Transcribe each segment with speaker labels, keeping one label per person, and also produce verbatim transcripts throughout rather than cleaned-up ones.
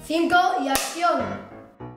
Speaker 1: cinco y acción.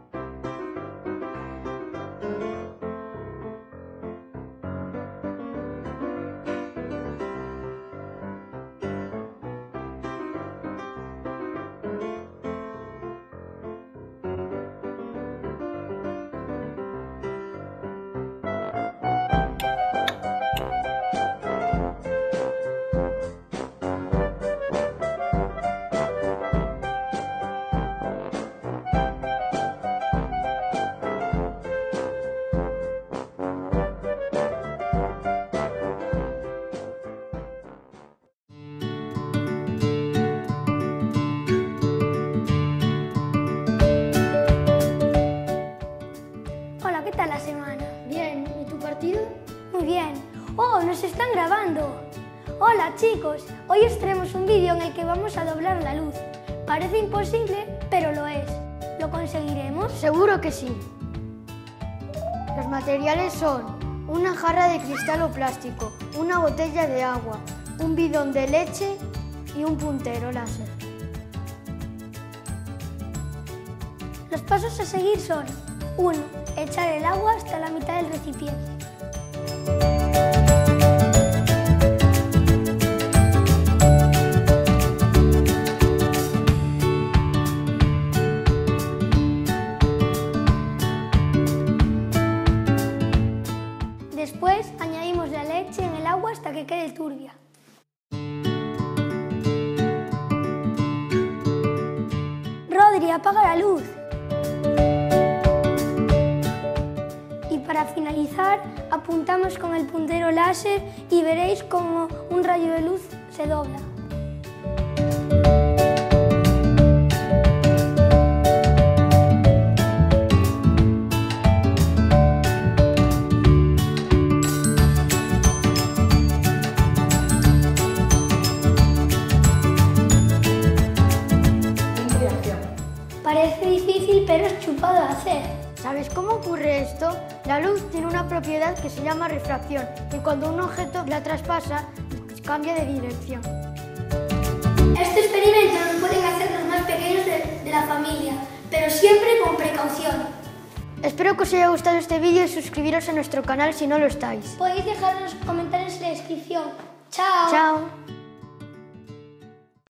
Speaker 2: Hola, ¿qué tal la semana?
Speaker 1: Bien, ¿y tu partido?
Speaker 2: Muy bien. ¡Oh, nos están grabando! Hola chicos, hoy os traemos un vídeo en el que vamos a doblar la luz. Parece imposible, pero lo es. ¿Lo conseguiremos?
Speaker 1: Seguro que sí. Los materiales son una jarra de cristal o plástico, una botella de agua, un bidón de leche y un puntero láser.
Speaker 2: Los pasos a seguir son: uno. Echar el agua hasta la mitad del recipiente. Después añadimos la leche en el agua hasta que quede turbia. Rodri, apaga la luz. Y para finalizar, apuntamos con el puntero láser y veréis cómo un rayo de luz se dobla. Parece difícil, pero es chupado de hacer.
Speaker 1: ¿Sabes cómo ocurre esto? La luz tiene una propiedad que se llama refracción y cuando un objeto la traspasa, cambia de dirección.
Speaker 2: Este experimento lo pueden hacer los más pequeños de, de la familia, pero siempre con precaución.
Speaker 1: Espero que os haya gustado este vídeo y suscribiros a nuestro canal si no lo estáis.
Speaker 2: Podéis dejar los comentarios en la descripción. ¡Chao!
Speaker 1: Chao.